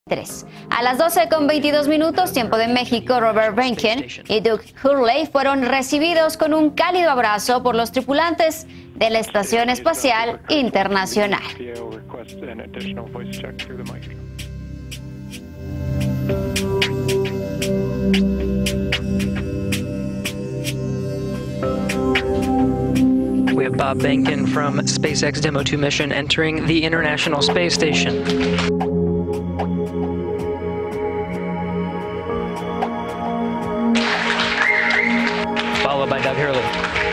A las 12:22 tiempo de México, Robert Behnken y Doug Hurley fueron recibidos con un cálido abrazo por los tripulantes de la Estación Espacial Internacional. We have Bob Behnken from SpaceX Demo 2 mission entering the International Space Station. Followed by Doug Hurley.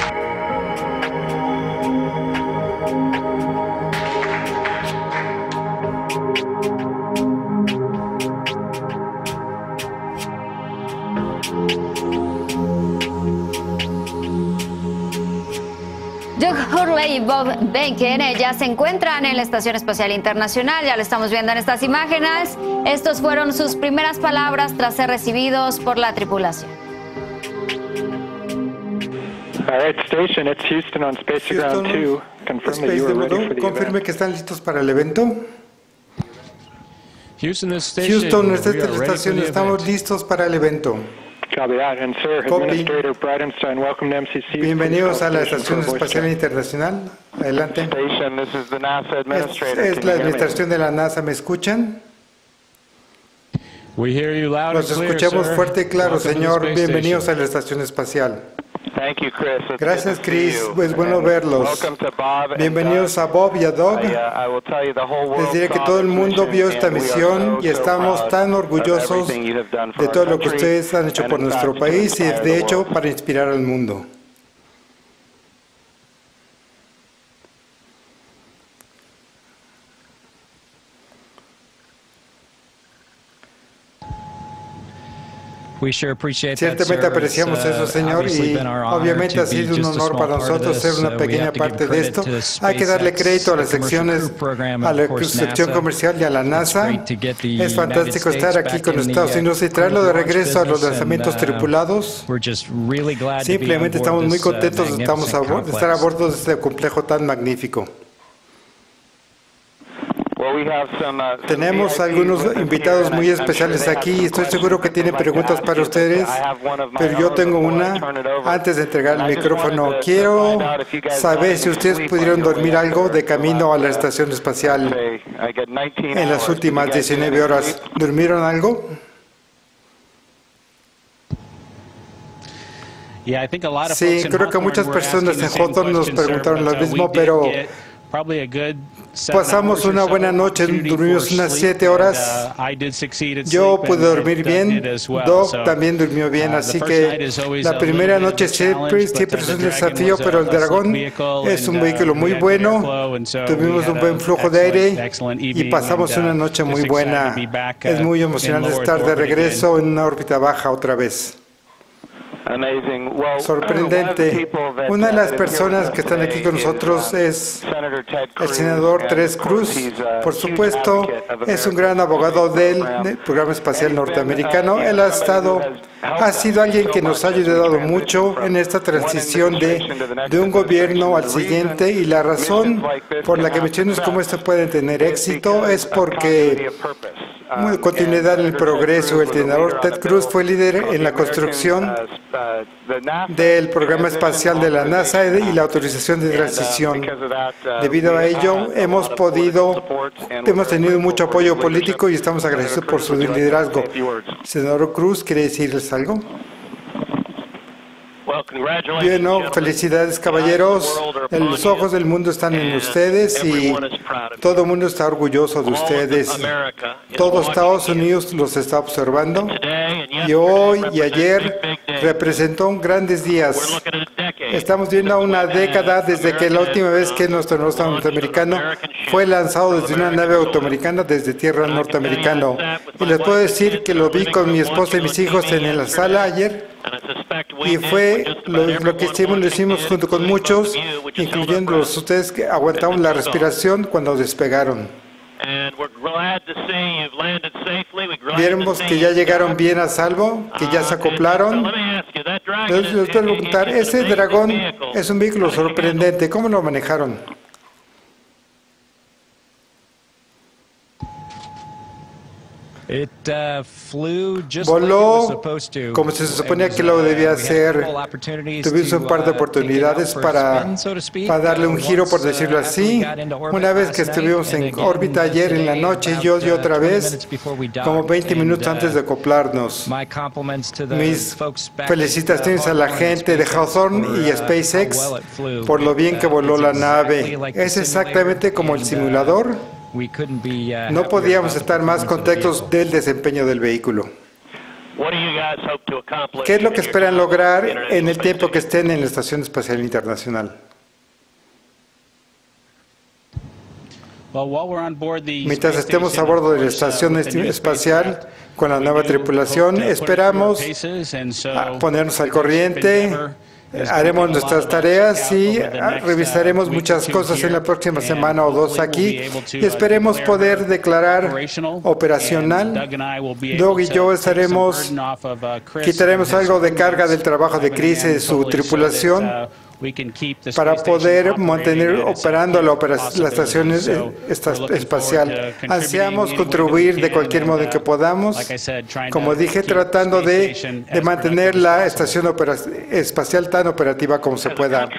Doug Hurley y Bob Behnken ya se encuentran en la Estación Espacial Internacional, ya lo estamos viendo en estas imágenes. Estos fueron sus primeras palabras tras ser recibidos por la tripulación. All right, station, it's Houston on Space Ground 2. Confirm that you are ready for the Confirme event. que están listos para el evento. Houston, esta es la estación, estamos listos para el evento. Copy that. And sir, Copy. Administrator Bridenstine, welcome to MCC. Bienvenidos a la Estación Espacial Internacional. Adelante. Station, this is the NASA Administrator. Es Can la you hear me? administración de la NASA, ¿me escuchan? We hear you loud Los and clear, escuchamos sir. fuerte y claro, Welcome to the señor. space Bienvenidos station. a la Estación Espacial. Thank you, Chris. It's Gracias, good to see Chris. you. Es bueno And verlos. welcome to Bob and Bienvenidos Doug. a Bob y a Doug. I will tell you, the whole world Les diré que saw todo el this mundo mission, vio esta and we are misión y so estamos proud tan of orgullosos everything you have done for de our todo lo que country, ustedes han hecho and por in nuestro fact, to país y inspire de the hecho world. para inspirar al mundo. We sure appreciate that, Ciertamente sir. apreciamos It's, eso, señor, obviously y been our honor obviamente to ha sido be un just a honor small para part of nosotros this. ser una We pequeña have to give parte de credit esto. to Hay que darle SpaceX, crédito a las the commercial secciones, crew program, a and la of course, sección NASA. comercial y a la NASA. great to get the Es fantástico United estar States aquí back con in los the, Estados Unidos y traerlo de launch regreso a los business, lanzamientos and, tripulados. we're just really glad to be on Simplemente board estamos muy this, contentos de magnificent estar a complex. bordo de este complejo tan magnífico. Well, we have some Tenemos VIPs algunos with us invitados here, muy and I'm sure especiales they have aquí. some Estoy seguro que questions tienen they'd like to preguntas ask para you, but ustedes, I have one of my pero yo own tengo before I una turn it over. antes de entregar And el I just micrófono. wanted to Quiero find out if you guys saber got si any ustedes sleep pudieron on your dormir way algo up de there. camino a la estación espacial Okay, I get 19 en las hours. últimas Did you guys get 19 any horas. sleep? ¿Durmieron algo? Yeah, I think a lot of Sí, folks in creo que Hawthorne muchas were personas asking en the same Hawthorne nos question, sir, preguntaron lo but, mismo, we did pero get probably a good 7 pasamos hours or una so buena noche, opportunity dormimos for unas sleep, 7 horas. and, I did succeed at Yo sleep, pude and dormir Doug bien, did as well. Doug So, también durmió bien, the así first night que is always la a primera little bit noche of a challenge, siempre but, es un the Dragon desafío, was pero el a slick dragón vehicle, es un and, vehículo we muy had bueno. airflow, and so Tuvimos we un had buen an flujo de aire excellent y evening, pasamos and, una noche muy just excited buena. to be back, Es muy in emocionante low estar Earth de orbit regreso again. en una órbita baja otra vez. Amazing. Well, Sorprendente. Una de las personas que están aquí con nosotros es el senador Ted Cruz. Por supuesto, es un gran abogado del programa espacial norteamericano. Él ha sido alguien que nos ha ayudado mucho en esta transición de un gobierno al siguiente, y la razón por la que misiones como esta pueden tener éxito es porque continuidad en el progreso. El senador Ted Cruz fue líder en la construcción del programa espacial de la NASA y la autorización de transición. Debido a ello, hemos tenido mucho apoyo político y estamos agradecidos por su liderazgo. Senador Cruz, ¿quiere decirles algo? Bueno, felicidades, caballeros. Los ojos del mundo están en ustedes y todo el mundo está orgulloso de ustedes. Todo Estados Unidos los está observando y hoy y ayer representó grandes días. Estamos viendo una década desde que la última vez que nuestro norteamericano fue lanzado desde una nave autoamericana desde tierra norteamericana. Y les puedo decir que lo vi con mi esposa y mis hijos en la sala ayer. Y fue lo que hicimos, lo hicimos junto con muchos, incluyendo ustedes que aguantaron la respiración cuando despegaron. Vimos que ya llegaron bien a salvo, que ya se acoplaron. Entonces, les quiero preguntar, ese dragón es un vehículo sorprendente, ¿cómo lo manejaron? Voló como se suponía que lo debía hacer. Tuvimos un par de oportunidades para darle un giro, por decirlo así. Una vez que estuvimos en órbita ayer en la noche, yo y otra vez, como 20 minutos antes de acoplarnos. Mis felicitaciones a la gente de Hawthorne y SpaceX por lo bien que voló la nave. Es exactamente como el simulador. No podíamos estar más contentos del desempeño del vehículo. ¿Qué es lo que esperan lograr en el tiempo que estén en la Estación Espacial Internacional? Mientras estemos a bordo de la Estación Espacial con la nueva tripulación, esperamos ponernos al corriente. Haremos nuestras tareas y revisaremos muchas cosas en la próxima semana o dos aquí y esperemos poder declarar operacional. Doug y yo quitaremos algo de carga del trabajo de Chris y su tripulación para poder mantener operando la estación espacial. Ansiamos contribuir de cualquier modo en que podamos, como dije, tratando de mantener la estación espacial tan operativa como se pueda.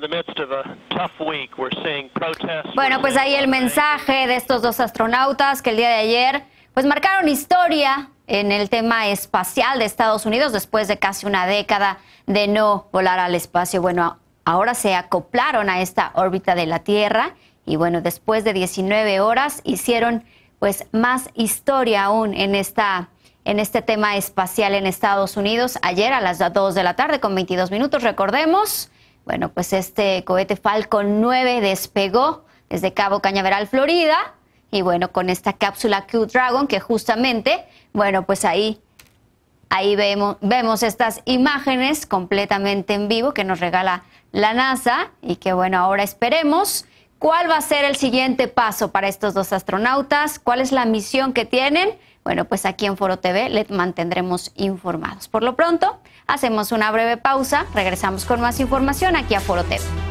Bueno, pues ahí el mensaje de estos dos astronautas que el día de ayer pues marcaron historia en el tema espacial de Estados Unidos después de casi una década de no volar al espacio. Bueno, ahora se acoplaron a esta órbita de la Tierra y bueno, después de 19 horas hicieron pues más historia aún en este tema espacial en Estados Unidos. Ayer a las 2 de la tarde con 22 minutos, recordemos, bueno, pues este cohete Falcon 9 despegó desde Cabo Cañaveral, Florida, y bueno, con esta cápsula Crew Dragon que justamente, bueno, pues ahí vemos estas imágenes completamente en vivo que nos regala la NASA y que bueno, ahora esperemos cuál va a ser el siguiente paso para estos dos astronautas, cuál es la misión que tienen. Bueno, pues aquí en Foro TV les mantendremos informados. Por lo pronto, hacemos una breve pausa, regresamos con más información aquí a Foro TV.